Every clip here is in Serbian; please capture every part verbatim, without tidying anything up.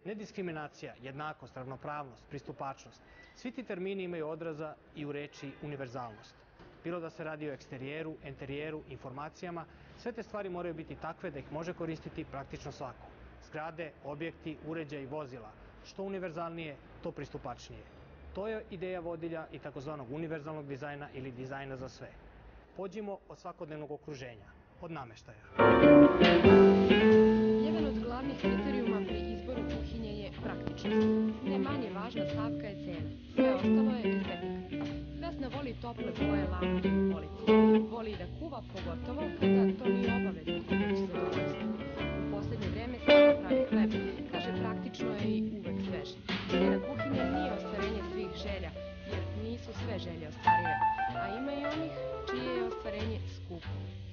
Nediskriminacija, jednakost, ravnopravnost, pristupačnost. Svi ti termini imaju odraza i u reči univerzalnost. Bilo da se radi o eksterijeru, enterijeru, informacijama, sve te stvari moraju biti takve da ih može koristiti praktično svako. Zgrade, objekti, uređaji, vozila. Što univerzalnije, to pristupačnije. To je ideja vodilja i takozvanog univerzalnog dizajna ili dizajna za sve. Pođimo od svakodnevnog okruženja, od nameštaja. Jedan od glavnih kriterijuma pri izboru kuhinje je praktičnost. Ne manje važna stavka je cena. Sve ostalo je estetika. Vesna voli tople boje, lampe i police. Voli da kuva, pogotovo kada to nije obavezno, već zadovoljstvo. U poslednje vreme sama pravi hleb. Kaže, praktično je i uvek svež. Njena kuhinja nije ostvarenje svih želja, jer nisu sve želje ostvarive, a ima i onih čije je ostvarenje skupo.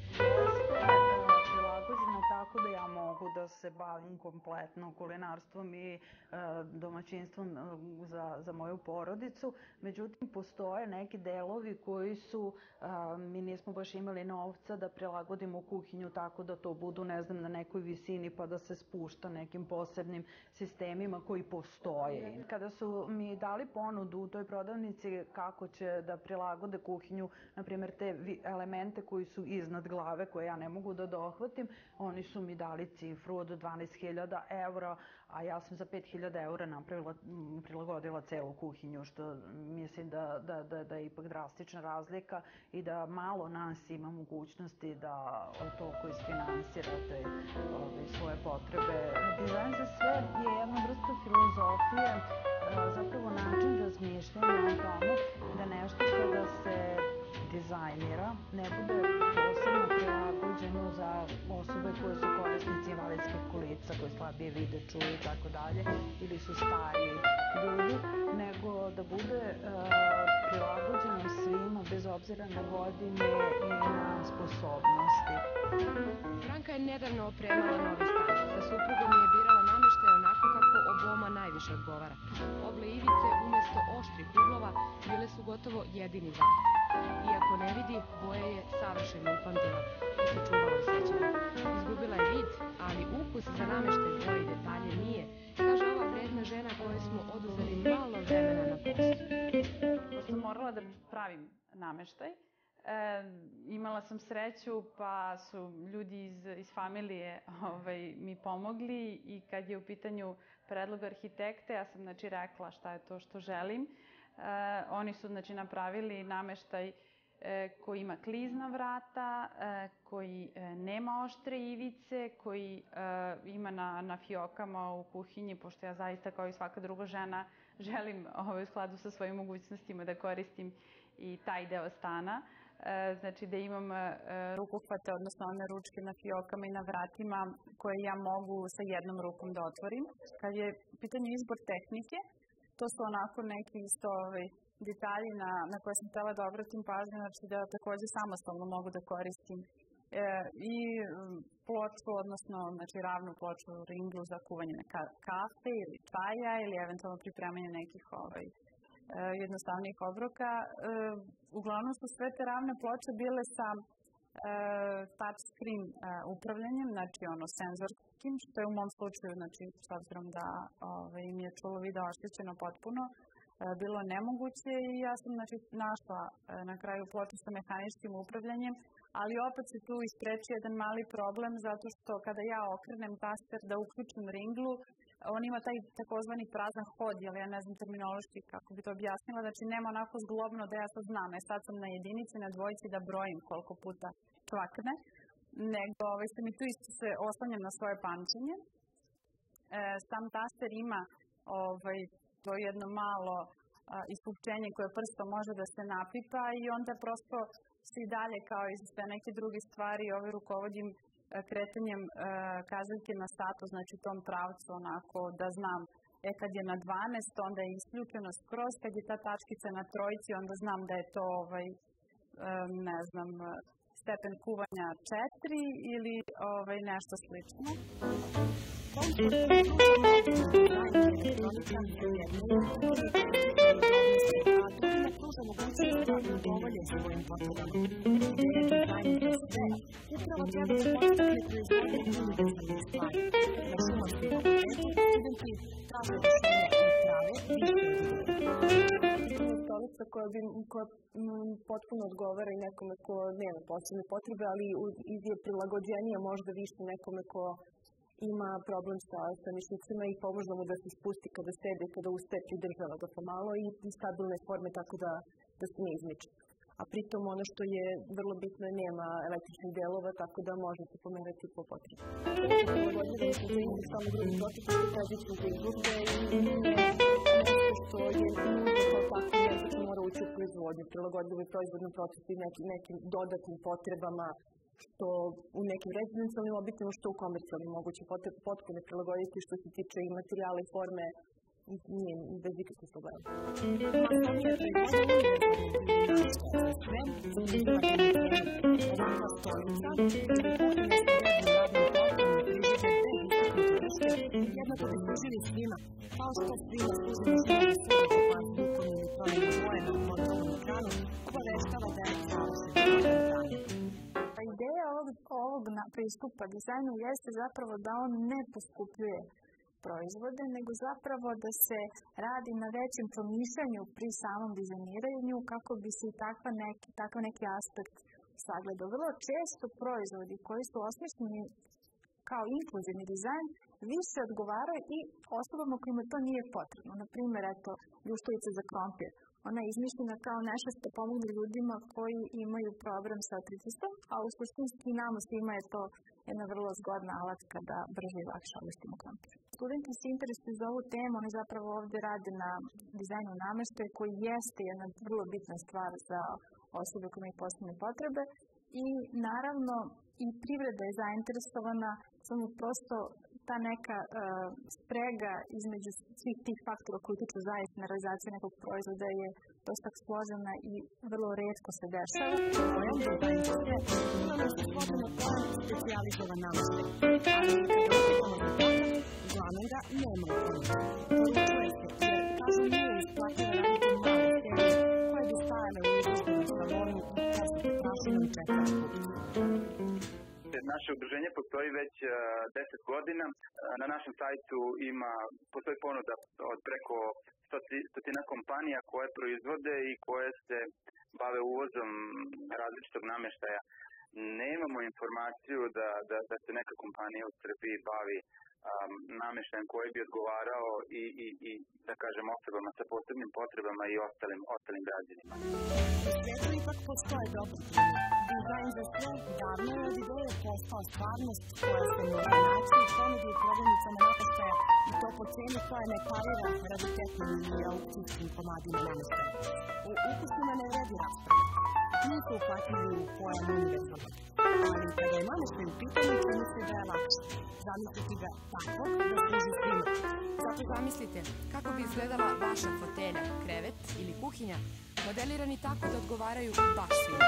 Prilagođeno tako da ja mogu da se bavim kompletno kulinarstvom i domaćinstvom za, za moju porodicu. Međutim, postoje neki delovi koji su, mi nismo baš imali novca da prilagodimo kuhinju tako da to budu, ne znam, na nekoj visini pa da se spušta nekim posebnim sistemima koji postoje. Kada su mi dali ponudu u toj prodavnici kako će da prilagode kuhinju, na primjer te elemente koji su iznad glave, koje ja ne mogu da dohvatim, oni su mi dali cifru od dvanaest hiljada evra, a ja sam za pet hiljada evra napravila, prilagodila celu kuhinju, što mislim da, da, da, da je ipak drastična razlika i da malo nas ima mogućnosti da toliko isfinansirate ove, svoje potrebe. Dizajn za sve je jedna vrsta filozofije, zapravo način razmišljanja o tomu da nešto kada se dizajnira ne bude posebno prilagođeno za osobe koje su korisnici invalidskih kolica, koji slabije vide, čuju i tako dalje, ili su stariji ljudi, nego da bude prilagođeno svima bez obzira na godine i na sposobnosti. Branka je nedavno opremala novi stan. Sa suprugom je birala nameštaj onako kako oboma najviše odgovara. Oble ivice umesto oštrih uglova bile su gotovo jedini zahtev. Iako ne vidi, boje je savršeno upamtila i sačuvala u sećanju. Izgubila je vid, ali ukus za nameštaj, boje i detalje nije, kaže ova vredna žena kojoj smo oduzeli malo vremena na poslu. Pošto sam morala da pravim nameštaj, E, imala sam sreću pa su ljudi iz, iz familije ovaj, mi pomogli i kad je u pitanju predlog arhitekte, ja sam znači, rekla šta je to što želim. E, oni su znači, napravili nameštaj e, koji ima klizna vrata, e, koji e, nema oštre ivice, koji e, ima na, na fiokama u kuhinji, pošto ja zaista kao i svaka druga žena želim ovaj, u skladu sa svojim mogućnostima da koristim i taj deo stana. Znači da imam rukohvate, odnosno one ručke na fiokama i na vratima koje ja mogu sa jednom rukom da otvorim. Kad je u pitanju izbor tehnike, to su onako neki isto ovaj, detalji na, na koje sam htjela da obratim pažnju, znači da takođe samostalno mogu da koristim e, i ploču, odnosno znači, ravnu ploču ringlu za kuvanje ka, kafe ili čaja ili eventualno pripremanje nekih ovaj, jednostavnih obroka. Uglavnom su sve te ravne ploče bile sa touch screen upravljanjem, znači ono senzorskim, što je u mom slučaju, znači s obzirom da ovaj, mi je čulo video oštećeno potpuno, bilo nemoguće i ja sam znači, našla na kraju ploču sa mehaničkim upravljanjem, ali opet se tu ispreči jedan mali problem zato što kada ja okrenem taster da uključim ringlu, on ima taj takozvani prazan hod, ali ja ne znam terminološki kako bi to objasnila, znači nema onako zglobno da ja sad znam, e sad sam na jedinici, na dvojici da brojim koliko puta čvakne, nego ovaj, se mi tu isto se oslanjam na svoje pamćenje. E, sam taster ima ovaj, to jedno malo a, ispupčenje koje prstom može da se napipa i onda prosto se i dalje kao i sve neke druge stvari ovaj, rukovodim kretanjem e, kazaljke na satu, znači tom pravcu onako da znam, e kad je na dvanaest onda je isključeno skroz, kad je ta tačkica na trojici onda znam da je to ovaj, e, ne znam, stepen kuvanja četiri ili ovaj, nešto slično. Upravo treba da postaviti proizvodnje univerzalnih stvari. Na šumarskom fakultetu studenti traže rešenje i prave više stolica koja bi koja potpuno odgovara i nekome ko nema posebne potrebe, ali je prilagođenija možda više nekome ko ima problem sa, sa mišićima i pomožda mu da se spusti kada sede, kada ustaje, pridržava ga pomalo i stabilne forme tako da, da se ne izmiče. A pritom ono što je vrlo bitno nema električnih delova, tako da možete pomerati po potrebi. Prilagodljivo je da imate samo drugi dotik, što pređete za izlužbe i nešto što je nužno kao tako nešto što mora ući u proizvodnju. Prilagodljivo je proizvodnom procesu i nekim, nekim dodatnim potrebama, što u nekim rezidencijalnim objektima, što u komercijalnim moguće potpuno prilagoditi što se tiče i materijala i forme, nije bez ikakvih problema. Masovnija proizvodnja sve, ovakva stolica, jednako bi služili svima, kao što svima služili svima sve pa zvukom ili promjenu boje na motornom ekranu, obaveštava da je kao se danje. Ideja ovog, ovog pristupa dizajnu jeste zapravo da on ne poskupljuje proizvode, nego zapravo da se radi na većem promišljanju pri samom dizajniranju kako bi se i takva neki, takav neki aspekt sagledao. Vrlo često proizvodi koji su osmišljeni kao inkluzivni dizajn više odgovaraju i osobama kojima to nije potrebno. Naprimjer, eto, ljuštovica za krompir. Ona je izmišljena kao nešto što pomogne ljudima koji imaju problem sa artritisom, a u suštinski nama svima je to jedna vrlo zgodna alatka da brže i lakše oblistimo krompir. Studenti se interesuju za ovu temu, oni zapravo ovdje rade na dizajnu nameštaja koji jeste jedna vrlo bitna stvar za osobe koje imaju posebne potrebe i naravno i privreda je zainteresovana, samo prosto ta neka uh, sprega između svih tih faktora koji utiču zaista na realizaciju nekog proizvoda je dosta složena i vrlo retko se dešava. Pojam dizajn je imamo se složeno pojam specijalizovan nameštaj, ali kada imamo za toga, uglavnom ga nema u pojmu. Poručuje se jer kažu nije isplativa raditi male serije koje bi stajale u izložbenom salonu i posle prašinom četiri puta. Naše udruženje postoji već deset godina. Na našem sajtu ima, postoji ponuda od preko stotina kompanija koje proizvode i koje se bave uvozom različitog namještaja. Nemamo informaciju da, da, da se neka kompanija u Srbiji bavi um, namještajem koji bi odgovarao i, i, i da kažem osobama sa posebnim potrebama i ostalim, ostalim građanima. U svijetu ipak postoje dobri primjer. Dizajn za sve davno je od ideje postao stvarnost koja se može naći u ponudi u prodavnicama namještaja i to po cijeni koja ne parira raritetnim ili aukcijskim komadima namještaja. U ukusima ne vredi rasprava. Nisu uhvatili u pojam univerzalno. Ali kada je namještaj u pitanju, čini se da je lakše. Zamisliti ga tako da služi svima. Zato zamislite kako bi izgledala vaša fotelja, krevet ili kuhinja, modelirani tako da odgovaraju baš svima.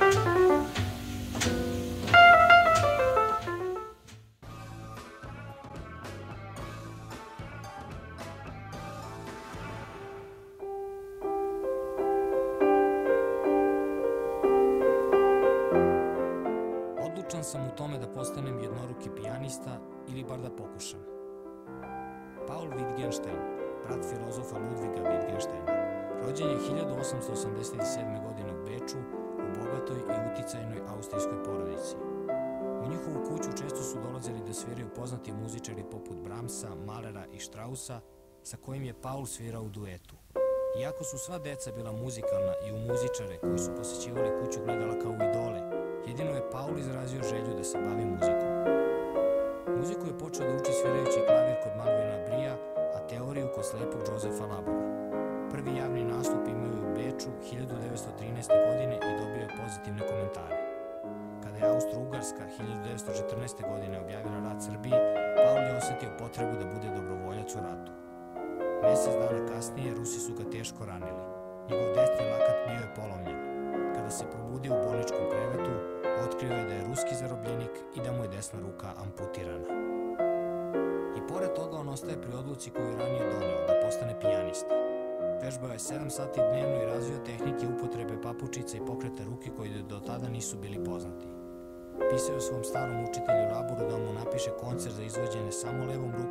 Odlučan sam u tome da postanem jednoruki pijanista ili bar da pokušam. Paul Wittgenstein, brat filozofa Ludviga Wittgensteina, rođen je hiljadu osamsto osamdeset sedme. godine u Beču u bogatoj i uticajnoj austrijskoj porodici. U njihovu kuću često su dolazili da sviraju poznati muzičari poput Brahmsa, Mahlera i Straussa, sa kojim je Paul svirao u duetu. Iako su sva deca bila muzikalna i u muzičare koji su posećivali kuću gledala kao u idole, jedino je Paul izrazio želju da se bavi muzikom. Muziku je počeo da uči svirajući klavir kod Malvina Brija, a teoriju kod slepog Josefa Labora. Prvi javni nastup imao je u Beču hiljadu devetsto trinaeste. godine i dobio je pozitivne komentare. Kada je Austro-Ugarska hiljadu devetsto četrnaeste. godine objavila rat Srbiji, Paul je osetio potrebu da bude dobrovoljac u ratu. Mesec dana kasnije Rusi su ga teško ranili. Njegov desni lakat bio je polomljen. Kada se probudio u bolničkom krevetu, otkrio je da je ruski zarobljenik i da mu je desna ruka amputirana. I pored toga on ostaje pri odluci koju je ranije doneo, da postane pijanista. Vežbao je sedam sati dnevno i razvio tehnike upotrebe papučica i pokreta ruke koji do tada nisu bili poznati. Pisao je svom starom učitelju Laboru da mu napiše koncert za izvođenje samo levom rukom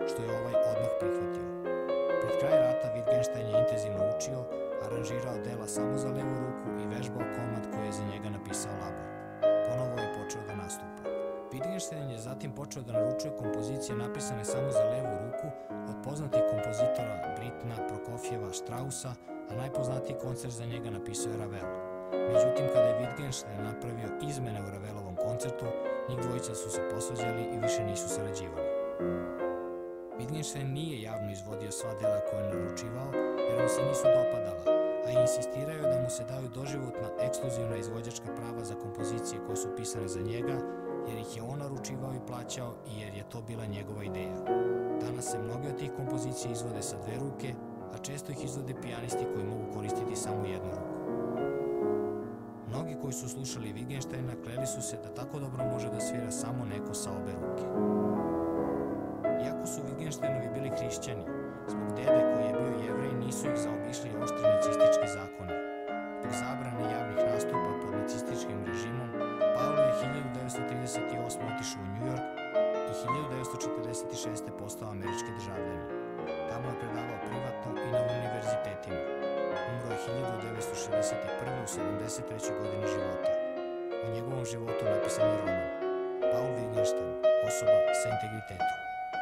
što je ovaj odmah prihvatio. Pred kraj rata Wittgenstein je intenzivno učio, aranžirao dela samo za levu ruku i vežbao komad koji je za njega napisao Labor. Ponovo je počeo da nastupa. Wittgenstein je zatim počeo da naručuje kompozicije napisane samo za levu ruku od poznatih kompozitora Britna, Prokofjeva, Straussa, a najpoznatiji koncert za njega napisao je Ravel. Međutim, kada je Wittgenstein napravio izmene u Ravelovom koncertu, njih dvojica su se posvađali i više nisu sarađivali. Wittgenstein nije javno izvodio sva dela koje je naručivao, jer mu se nisu dopadala, a insistirao je da mu se daju doživotna ekskluzivna izvođačka prava za kompozicije koje su pisane za njega, jer ih je on naručivao i plaćao i jer je to bila njegova ideja. Danas se mnoge od tih kompozicija izvode sa dve ruke, a često ih izvode pijanisti koji mogu koristiti samo jednu ruku. Mnogi koji su slušali Wittgensteina kleli su se da tako dobro može da svira samo neko sa obe ruke. Iako su Wittgensteinovi bili hrišćani, zbog dede koji je bio Jevrej nisu ih zaobišli oštri nacistički zakoni. Zbog zabrane javnih nastupa pod nacističkim režimom, Paolo je hiljadu devetsto trideset osme. otišao u New York i hiljadu devetsto četrdeset šeste. postao američki državljanin. Tamo je predavao privatno i na univerzitetima. Umro je hiljadu devetsto šezdeset prve. u sedamdeset trećoj godini života. O njegovom životu napisan je roman Paul Wittgenstein, osoba sa integritetom.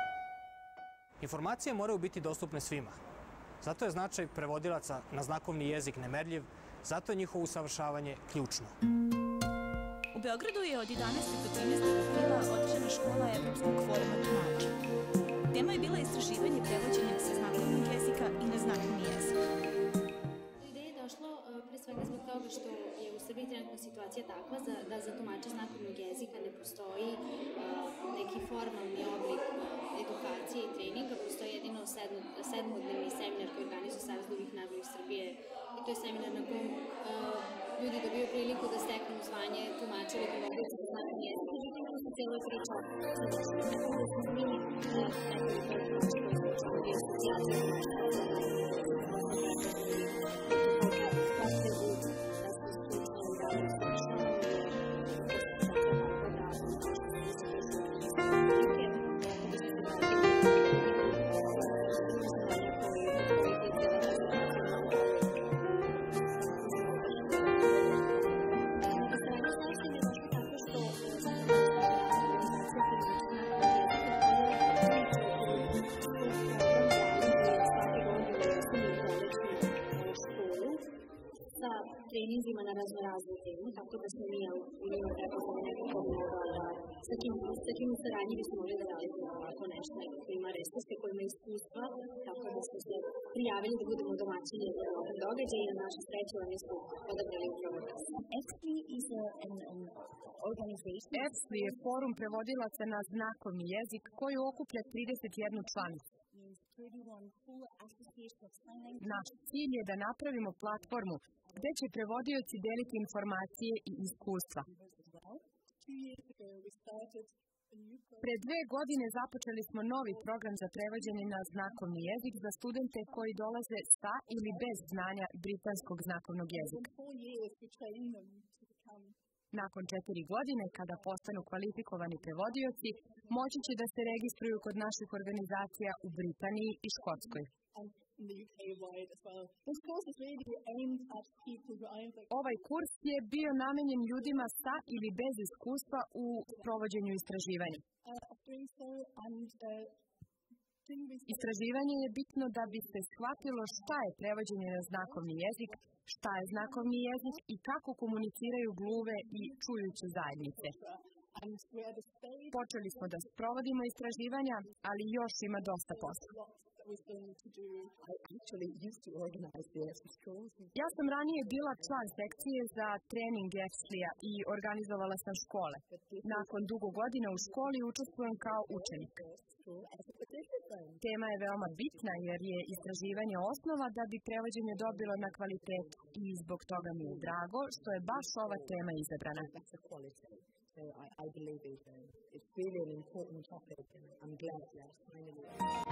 Informacije moraju biti dostupne svima. Zato je značaj prevodilaca na znakovni jezik nemerljiv, zato je njihovo usavršavanje ključno. U Beogradu je od jedanaestog do trinaestog aprila održana škola Evropskog foruma tumača. Tema je bila istraživanje prevođenja sa znakovnog jezika i na znakovni jezik. Ideja je došlo pre svega zbog toga što je u Srbiji trenutna situacija takva da za tumača znakovnog jezika ne postoji neki formalni oblik edukacije i treninga, postoji jedino sedmodnevni seminar koji organizuje Savez gluvih naroda Srbije i to je seminar na kojem ljudi dobiju priliku da steknu zvanje tumača ili prevodilaca za znakovni jezik. Međutim, ono se cijelo je priča nekako smo mi nekoliko tumača koji smo učinili asocijacije treninzima na razno razne teme, tako da smo mi u njima prepoznali nekako da sa kim u saradnji bismo mogli da radimo ovako nešto, neko koji ima resurse, koji ima iskustva, tako da smo se prijavili da budemo domaćini za ovaj događaj i na našu sreću oni su odabrali upravo nas. E F L I is an organization. E F L I je forum prevodilaca na znakovni jezik koji okuplja trideset jednu članicu. Naš cilj je da napravimo platformu gde će prevodioci deliti informacije i iskustva. Pre dve godine započeli smo novi program za prevođenje na znakovni jezik za studente koji dolaze sa ili bez znanja britanskog znakovnog jezika. Nakon četiri godine, kada postanu kvalifikovani prevodioci, moći će da se registruju kod naših organizacija u Britaniji i Škotskoj. Ovaj kurs je bio namenjen ljudima sa ili bez iskustva u provođenju istraživanja. Istraživanje je bitno da bi se shvatilo šta je prevođenje na znakovni jezik, šta je znakovni jezik i kako komuniciraju gluve i čujuće zajednice. Počeli smo da sprovodimo istraživanja, ali još ima dosta posla. Ja sam ranije bila član sekcije za trening E F L I-a i organizovala sam škole. Nakon dugo godina u školi učestvujem kao učenik. Tema je veoma bitna jer je istraživanje osnova da bi prevođenje dobilo na kvalitetu i zbog toga mi je drago što je baš ova tema izabrana. So I, I believe it, uh, it's really an important topic and I'm glad that finally...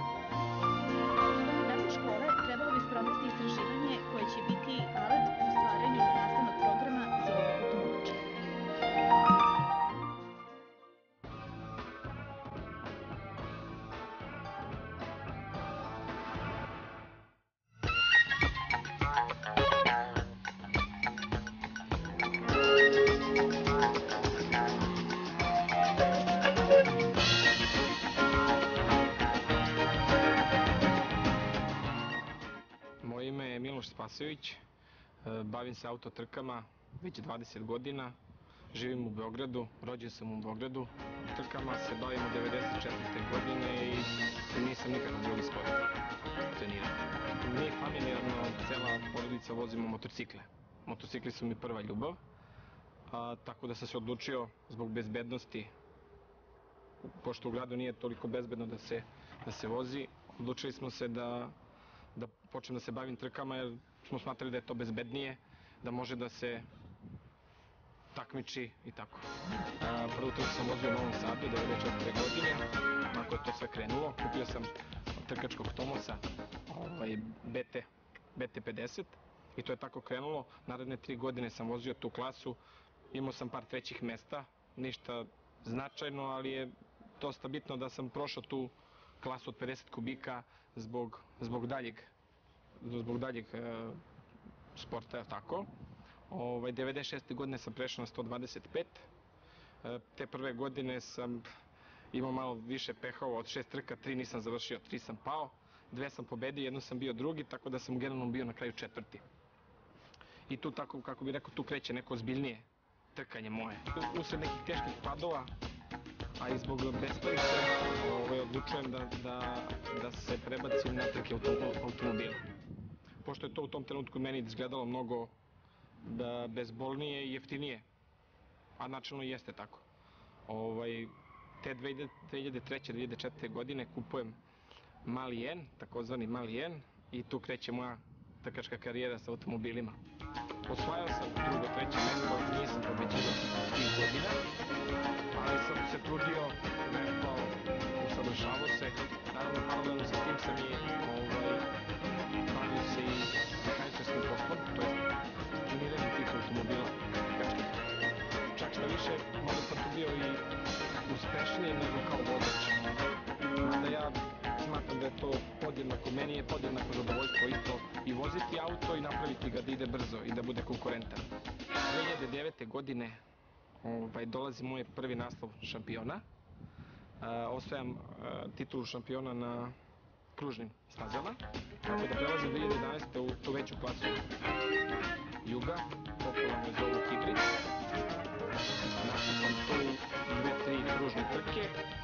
Naše škole trebalo bi sprovesti istraživanje koje će biti alat u stvaranju nastavnog programa za obuku tumača. Vasojević, bavim se autotrkama već dvadeset godina, živim u Beogradu, rođen sam u Beogradu, trkama se bavim od devedeset četvrte godine i nisam nikakav drugi sport trenirao. Mi familijarno, cela porodica vozimo motocikle. Motocikli su mi prva ljubav, a, tako da sam se odlučio zbog bezbednosti, pošto u gradu nije toliko bezbedno da se, da se vozi, odlučili smo se da, da počnem da se bavim trkama jer smo smatrali da je to bezbednije, da može da se takmiči i tako. A, prvu trku sam vozio u Novom Sadu, devedeset četvrte godine, tako je to sve krenulo. Kupio sam trkačkog Tomosa, ovaj, B T, B T pedeset i to je tako krenulo. Naredne tri godine sam vozio tu klasu, imao sam par trećih mesta, ništa značajno, ali je dosta bitno da sam prošao tu klasu od pedeset kubika zbog, zbog daljeg, zbog daljeg e, sporta, tako. Ovaj, devedeset šeste godine sam prešao na sto dvadeset pet. E, te prve godine sam imao malo više pehova, od šest trka, tri nisam završio, tri sam pao, dve sam pobedio, jednu sam bio drugi, tako da sam generalno bio na kraju četvrti. I tu, tako, kako bih rekao, tu kreće neko ozbiljnije trkanje moje. Usled nekih teških padova, a i zbog bespravice, ovaj, odlučujem da, da, da se prebacim na trke automobila. Pošto je to u tom trenutku meni izgledalo mnogo da bezbolnije i jeftinije, a načelno jeste tako. Ovaj, te dve hiljade treće. do dve hiljade četvrte. godine kupujem Mali N, takozvani Mali N, i tu kreće moja trkačka karijera sa automobilima. Osvajao sam drugo, treće mesto, nisam pobeđivao tih godina, ali sam se trudio, vežbao, usavršavao se. Naravno, paralelno sa tim sam i ovaj, bavio se i mehaničarskim poslom, to je treniranjem tih automobila trkačkih. Čak što više, možda sam tu bio i uspešniji nego kao vozač. Mada ja smatram da je to podjednako, meni je podjednako zadovoljstvo isto i voziti auto i napraviti ga da ide brzo i da bude konkurentan. dve hiljade devete. godine ovaj, dolazi moj prvi naslov šampiona. Uh, osvajam uh, titulu šampiona na kružnim stazama, tako da prelazim dve hiljade jedanaeste. u tu veću klasu Juga, popularno je zovu Hibrid. Našao sam tu dve, tri kružne trke.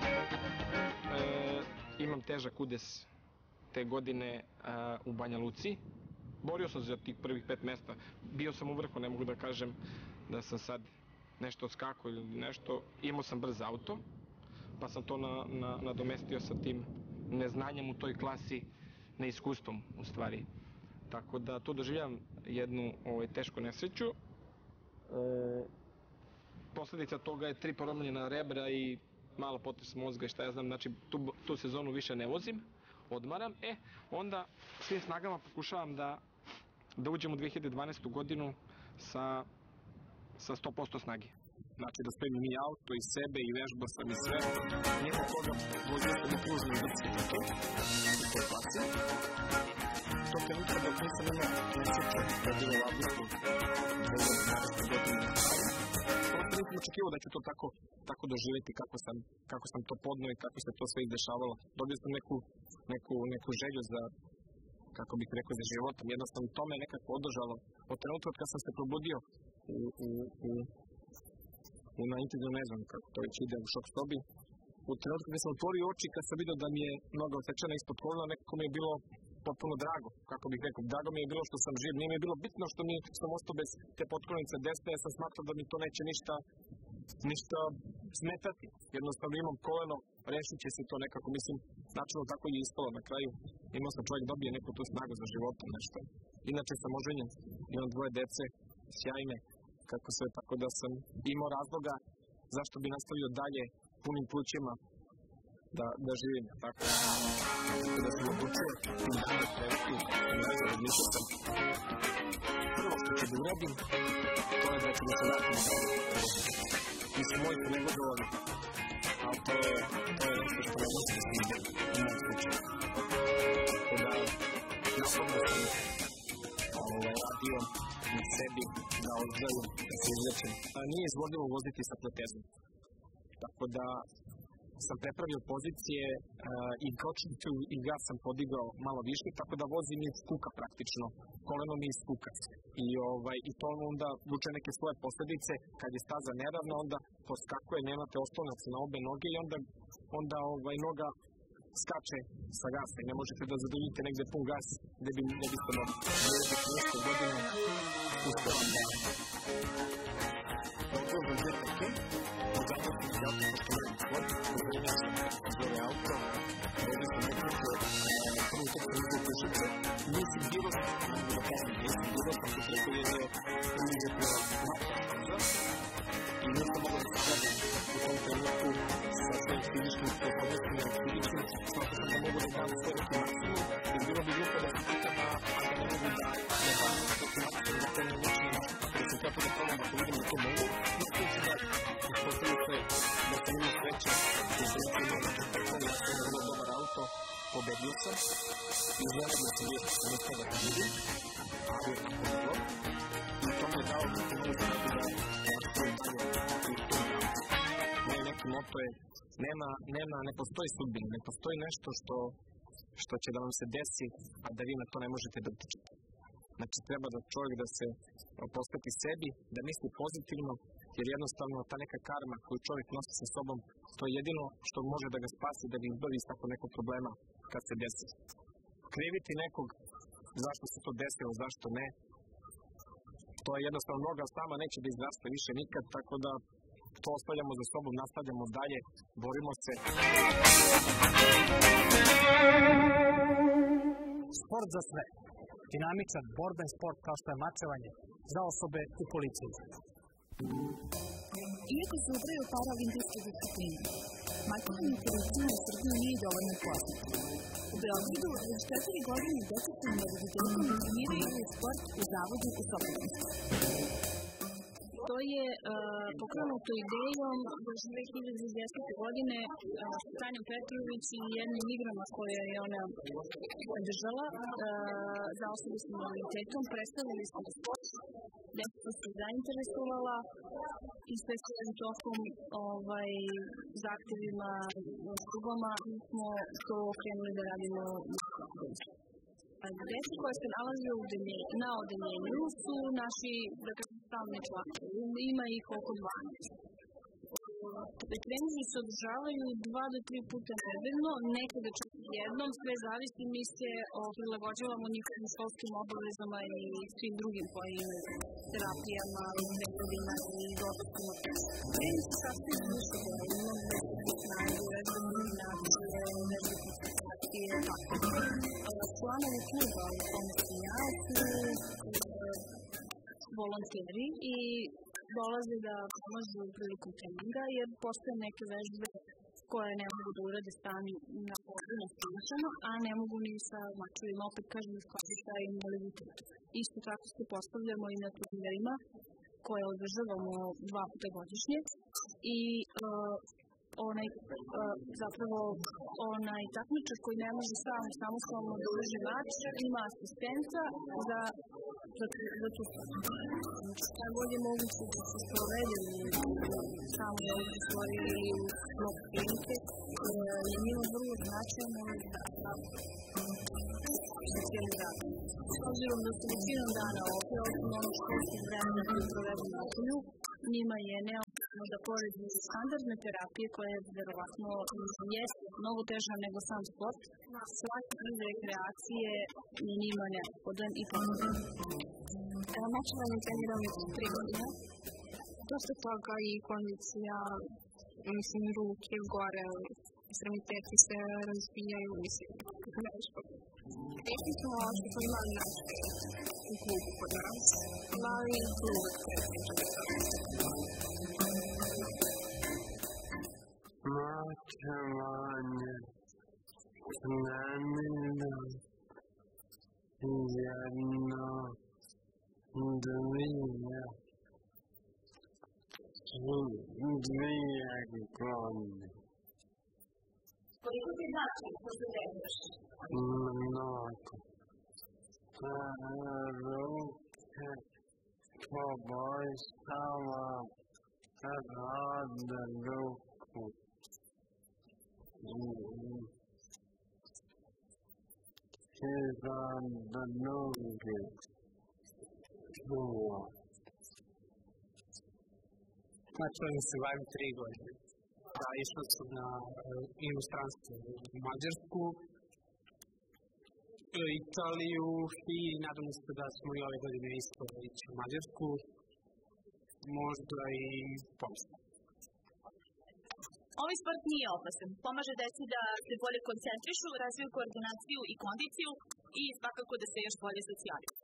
E, imam težak udes te godine a, u Banja Luci. Borio sam se za tih prvih pet mesta. Bio sam u vrhu, ne mogu da kažem da sam sad nešto odskakao ili nešto. Imao sam brz auto, pa sam to na, na, nadomestio sa tim neznanjem u toj klasi, neiskustvom u stvari. Tako da tu doživljam jednu ovaj, tešku nesreću. E, Posledica toga je tri poromljena rebra i malo potres mozga i šta ja znam, znači tu, tu sezonu više ne vozim, odmaram. E, onda svim snagama pokušavam da, da uđem u dve hiljade dvanaestu. godinu sa, sa sto posto snage. Znači da spremim i auto i sebe i vežba sam i sve. Nije toga vozio sam u kružnoj vrsti trke u toj klasi. To trenutka da nisam imao nesreće da je bilo u avgustu dve hiljade dvanaeste. godine. Nisam očekivao da ću to tako, tako doživjeti kako sam, kako sam to podneo i kako se to sve izdešavalo. Dobio sam neku, neku, neku želju za, kako bih rekao, za životom. Jednostavno to me nekako održalo. Od trenutka kad sam se probudio u, u, u, u na intenzivno, ne znam kako to već ide, u šok sobi. U trenutku kad sam otvorio oči, kad sam vidio da mi je noga osečena ispod kolena, nekako mi je bilo potpuno drago, kako bih rekao. Drago mi je bilo što sam živ, nije mi je bilo bitno što mi sam ostao bez te potkolenice desne, ja sam smatrao da mi to neće ništa, ništa smetati. Jednostavno imam koleno, rešit će se to nekako, mislim, načinno tako je ispalo na kraju. Imao sam čovjek dobije neku tu snagu za životom, nešto. Inače sam oženjen, imam dvoje dece, sjajne, kako sve, tako da sam imao razloga zašto bi nastavio dalje punim plućima da, da živim, tako da sam odlučio i na tome projektu i na tome odlučio sam. Prvo što ću da uradim, to je da ću da se vratim na i su moji negodovali, a to je, to je nešto što ne može da se ide u mom slučaju. Tako da, nastavno sam ovaj, radio na sebi, na odžaju, da se izlečem. Nije izvodljivo voziti sa protezom. Tako da, sam prepravio pozicije i kočnicu i gas sam podigao malo više, tako da vozim iz kuka praktično, koleno mi iz kuka. I, ovaj, i to onda vuče neke svoje posledice, kad je staza neravna, onda poskakuje, nemate oslonac na obe noge i onda, onda ovaj, noga skače sa gasa i ne možete da zadovoljite negde pun gas gde bi ne biste mogli. Nešto godina uspela da odgovor za teke, odavno sam se auto pošto je sport, odgovorio sam zove auto, ovdje sam nekako prvo to sam izgleda težice, nisam bilo, da kažem, nisam bilo, sam se preko jedne ulize prema mapa i nisam mogla da se gledam u tom trenutku sa svojim fizičkim sposobnostima i fizičkim, smatram sam da mogu da dam svoj neki maksimum i bilo bi glupo da se pitam, a da ne mogu da ne dam neki maksimum da krenem učinu da sam kako da probam ako vidim da to mogu, mislim ću da uspostavim sve, da sam imao sreće, da sam imao da sam tako da sam imao dobar auto, pobedio sam i želim da sam vjeti da toga da vidim, ali je tako bilo i to mi je dao da sam mogu da nastavim svoje i to mi dao. Moje neki moto je Nema, nema, ne postoji sudbina, ne postoji nešto što, što će da vam se desi, a da vi na to ne možete da utičete. Znači, treba da čovjek da se posveti sebi, da misli pozitivno, jer jednostavno ta neka karma koju čovjek nosi sa sobom, to je jedino što može da ga spasi, da ga izbavi iz tako nekog problema kad se desi. Kriviti nekog zašto se to desilo, zašto ne, to je jednostavno noga sama neće da izraste više nikad, tako da to ostavljamo za sobom, nastavljamo dalje, borimo se. Sport za sve. Dinamičan, borben sport kao što je mačevanje za osobe u policiji. Iako se ubraju paraolimpijske discipline, mačevanje u policiji u Srbiji nije dovoljno poznato. U Beogradu već četiri godine deca sa invaliditetom treniraju sport u zavodu u Sokolovcu. To je uh, pokrenuto idejom još dve hiljade desete. godine uh, Tanjom Petrović i jednim igrama koje je ona držala uh, za osobe s invaliditetom. Predstavili smo sport, deca se zainteresovala i sve svojim tokom ovaj, zahtevima u slugama smo to krenuli da radimo u Sokolovcu. Deca koja se nalaze na odeljenju su naši, da kažem, stalni članovi. Ima ih oko dvanaest. Treninzi se održavaju dva do tri puta nedeljno, nekada čak jednom, sve zavisi, mi se prilagođavamo njihovim školskim obavezama i svim drugim svojim terapijama, metodima i dostupima. Treninzi se sastoji iz više godina, vežbiti snagu, vežbiti koordinacije, vežbiti koordinacije, tako. Članovi kluba u kome sam ja su volonteri i dolaze da pomažu prilikom treninga, jer postoje neke vežbe koje ne mogu da urade sami na podinu sličano, a ne mogu ni sa mačevima, opet kažem, skladi sa invaliditetom. Isto tako se postavljamo i na turnirima koje održavamo dva puta godišnje i uh, onaj, uh, zapravo onaj takmičar koji ne može sam samostalno da drži mač, ima asistenta za, za, za tu stvar. Najbolje moguće da se sprovede samo u ovoj stvari u klinike je njima vrlo značajno da se cijeli rad. S obzirom da su većinom dana ovdje, osim onog školskog vremena koji provedu na polju, njima je neophodno da pored standardne terapije koja je verovatno jest mnogo teža nego sam sport, svaki vid rekreacije je njima neophodan i potreban. Mačevanje treniram tri godine. Dosta toga i kondicija, mislim, ruke gore, ekstremiteti se razvijaju, mislim, nešto. Rekli smo što smo imali naš u klubu kod nas, ali tu uvek Mačevanje znamená jedno, dvije, dvije godine. Koliko ti znači što se vežbaš? Mnogo. Ruke poboljšava rad ruku. Izvan da mnoge čuva. Znači, oni se bavim tri godine. Da, išla sam na inostranstvo u Mađarsku, Italiju i nadamo se da smo i ove godine isto ići u Mađarsku, možda i Poljsku. Ovaj sport nije opasan. Pomaže deci da se bolje koncentrišu, razviju koordinaciju i kondiciju i svakako da se još bolje socijalizuju.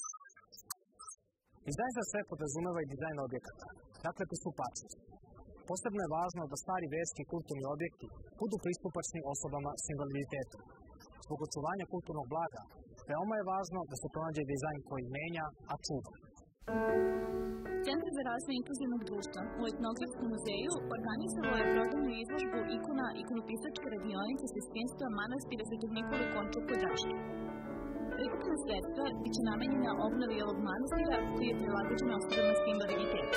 Dizajn za sve podrazumeva i dizajn objekata, dakle pristupačnost. Posebno je važno da stari verski i kulturni objekti budu pristupačni osobama s invaliditetom. Zbog očuvanja kulturnog blaga, veoma je važno da se pronađe dizajn koji menja, a čuva. Centar za razvoj inkluzivnog društva u Etnografskom muzeju organizovao je prodajnu izložbu ikona ikonopisačke radionice sestrinstva manastira Svetog Nikole Konča kod Raške. Prikupna sredstva biće namenjena obnovi ovog manastira koji je prilagođen osobama s invaliditetom.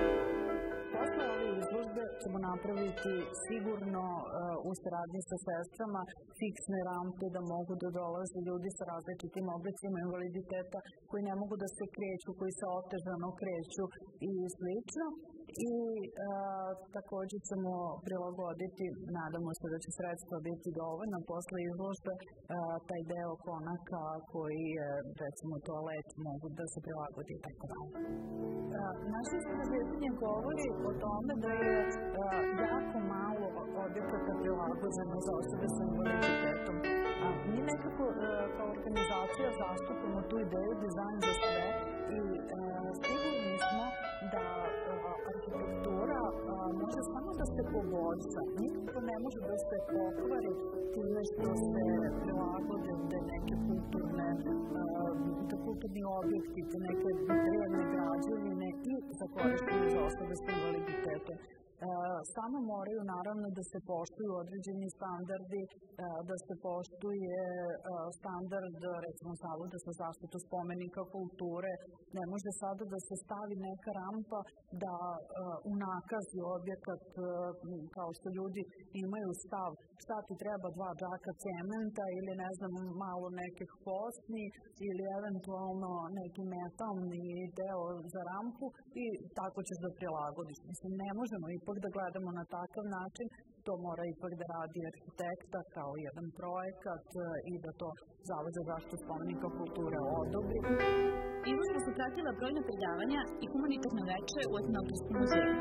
Posle ove izložbe ćemo napraviti sigurno uh, u saradnji sa sestrama fiksne rampe da mogu da dolaze ljudi sa različitim oblicima invaliditeta koji ne mogu da se kreću, koji se otežano kreću i slično. I uh, takođe ćemo prilagoditi, nadamo se da će sredstva biti dovoljno posle izložbe, uh, taj deo konaka koji je, recimo, toalet mogu da se prilagodi i tako dalje. Naše istraživanje govori o tome da je uh, jako malo objekata prilagođeno za osobe sa invaliditetom. A mi nekako uh, kao organizacija zastupamo tu ideju dizajn za sve i uh, sigurni smo da uh, arhitektura uh, može samo da se poboljša. Nikako ne može da se pokvari time što se prilagode da neke kulturne, uh, da kulturni objekti, da neke drevne građevine i za korištenje za osobe s invaliditetom. Samo moraju naravno da se poštuju određeni standardi, da se poštuje standard, recimo Zavoda za zaštitu spomenika kulture. Ne može sada da se stavi neka rampa da unakazi objekat, kao što ljudi imaju stav šta ti treba dva džaka cementa ili ne znam malo neke hvosni ili eventualno neki metalni deo za rampu i tako ćeš da prilagodiš. Mislim, ne možemo ipak da gledamo na takav način, to mora ipak da radi arhitekta kao jedan projekat i da to Zavod za zaštitu spomenika kulture odobri. Izložba su pratila brojna predavanja i humanitarno veče u Etnografskom muzeju.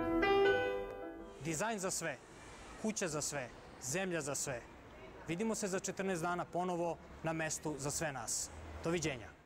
Dizajn za sve, kuća za sve, zemlja za sve. Vidimo se za četrnaest dana ponovo na mestu za sve nas. Doviđenja.